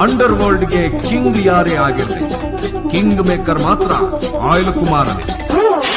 Under ವರ್ಲ್ಡ್ಗೆ king ಯಾರೇ ಆಗಿರಲಿ, king maker ಮಾತ್ರ ಆಯಿಲ್ ಕುಮಾರನೇ.